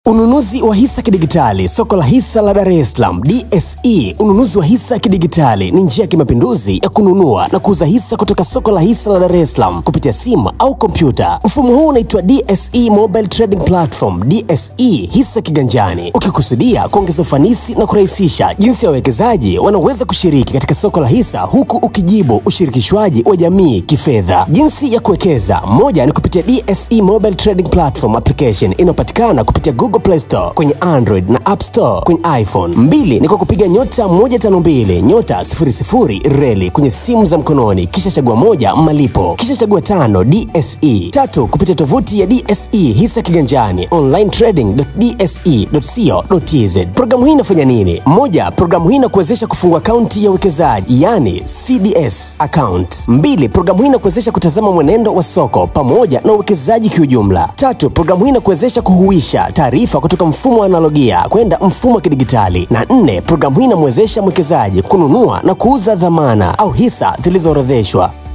Ununuzi wa hisa kidigitali, soko la hisa la Dar es Salaam, DSE. Ununuzi wa hisa kidigitali ni njia ya kimapinduzi ya kununua na kuuza hisa kutoka soko la hisa la Dar es Salaam kupitia simu au kompyuta. Mfumo huu unaitwa DSE Mobile Trading Platform, DSE Hisa Kiganjani, ukikusudia kuongeza ufanisi na kurahisisha jinsi ya wawekezaji wanaweza kushiriki katika soko la hisa, huku ukijibu ushirikishwaji wa jamii kifedha. Jinsi ya kuwekeza: moja ni kupitia DSE Mobile Trading Platform application inayopatikana kupitia Google Play Store kwenye Android na App Store kwenye iPhone. Mbili ni kwa kupiga nyota 152 nyota 00 reli kwenye simu za mkononi, kisha chagua moja malipo, kisha chagua 5 DSE. Tatu, kupitia tovuti ya DSE Hisa Kiganjani onlinetrading.dse.co.tz. Programu hii inafanya nini? Moja, programu hii inakuwezesha kufungua akaunti ya uwekezaji, yani CSD Account. Mbili, programu hii inakuwezesha kutazama mwenendo wa soko pamoja na uwekezaji kiujumla. Tatu, programu hii inakuwezesha kuhuwisha taarifa kutoka mfumo wa analogia kwenda mfumo wa kidigitali. Na nne, programu hii inamwezesha mwekezaji kununua na kuuza dhamana au hisa zilizoorodheshwa.